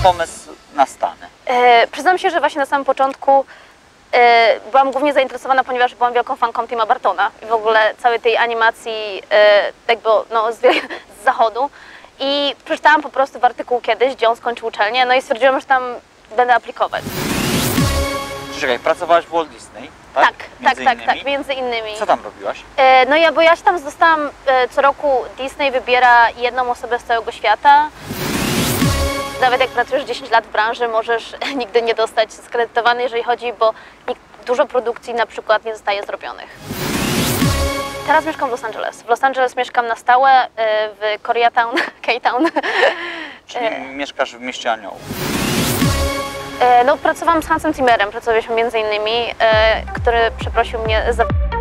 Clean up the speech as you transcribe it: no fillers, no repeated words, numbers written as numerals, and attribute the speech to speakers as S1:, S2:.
S1: pomysł na Stany?
S2: Przyznam się, że właśnie na samym początku byłam głównie zainteresowana, ponieważ byłam wielką fanką Tima Burtona i w ogóle całej tej animacji jakby no, z zachodu. I przeczytałam po prostu w artykuł kiedyś, gdzie on skończył uczelnię, no i stwierdziłam, że tam będę aplikować.
S1: Czekaj, pracowałaś w Walt Disney, tak?
S2: Tak, między innymi.
S1: Co tam robiłaś?
S2: No bo ja się tam dostałam, co roku Disney wybiera jedną osobę z całego świata. Nawet jak pracujesz 10 lat w branży, możesz nigdy nie dostać skredytowany, jeżeli chodzi, bo dużo produkcji na przykład nie zostaje zrobionych. Teraz mieszkam w Los Angeles. W Los Angeles mieszkam na stałe, w Koreatown, K-Town.
S1: Czyli mieszkasz w Mieście Aniołów?
S2: No, pracowałam z Hansem Zimmerem, pracowaliśmy między innymi, który przeprosił mnie za